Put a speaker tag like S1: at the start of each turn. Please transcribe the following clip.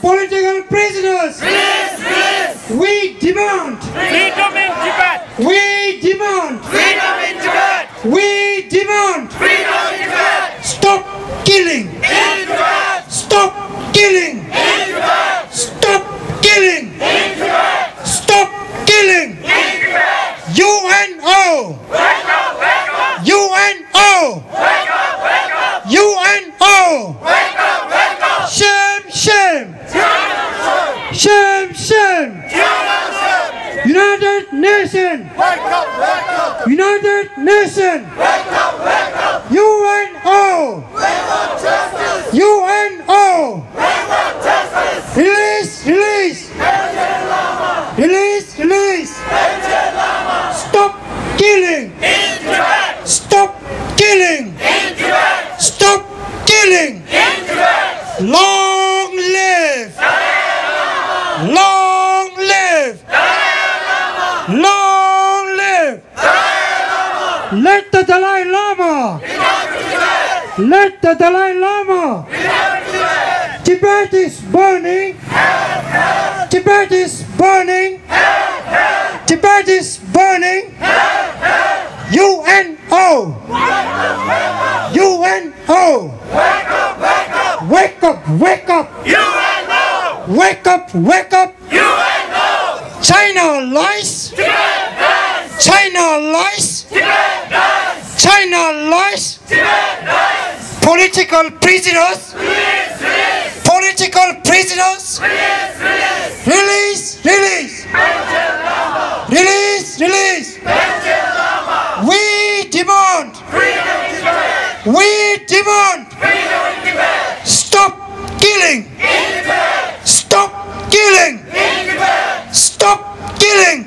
S1: political prisoners.
S2: Release, release.
S1: We demand
S2: Freedom in Tibet.
S1: We demand
S2: Freedom in Tibet.
S1: We demand
S2: Freedom in Tibet.
S1: Stop killing.
S2: In Tibet.
S1: Stop killing.
S2: In Tibet.
S1: Stop killing.
S2: In Tibet.
S1: Stop killing.
S2: In Tibet.
S1: UNO.
S2: Wake up, wake up.
S1: UNO.
S2: Wake up, wake up.
S1: UNO.
S2: Wake up, wake up.
S1: Shame, shame.
S2: Tiananmen.
S1: Shame, shame.
S2: Tiananmen.
S1: United Nations.
S2: Wake up, wake up.
S1: United Nations.
S2: Wake up, wake up.
S1: UNO.
S2: We want justice.
S1: UNO.
S2: We want justice.
S1: Release, release.
S2: Etienne Lama.
S1: Release, release.
S2: Etienne Lama.
S1: Stop killing.
S2: In Tibet.
S1: Stop killing.
S2: In Tibet.
S1: Stop killing.
S2: In Tibet.
S1: Long live.
S2: Dalai Lama.
S1: Long live.
S2: Dalai Lama.
S1: Long live.
S2: Dalai Lama.
S1: Let the Dalai Lama.
S2: Enough Tibet.
S1: Let the Dalai Lama.
S2: Enough Tibet.
S1: Tibet is burning. Tibet is burning. Tibet is burning. UNO. UNO.
S2: Wake up, wake up.
S1: Wake up, wake up.
S2: UNO.
S1: Wake up, wake up.
S2: UNO.
S1: China lies.
S2: Tibet dies.
S1: China lies.
S2: Tibet dies.
S1: China lies.
S2: Tibet dies.
S1: Political prisoners.
S2: Release, release.
S1: Political prisoners.
S2: Release, release.
S1: Release, release.
S2: Etienne Lama.
S1: Release, release.
S2: Etienne Lama.
S1: We demand.
S2: Freedom in Tibet.
S1: We demand.
S2: Freedom in Tibet.
S1: Stop killing.
S2: In Tibet.
S1: Stop killing.
S2: In Tibet.
S1: Stop killing.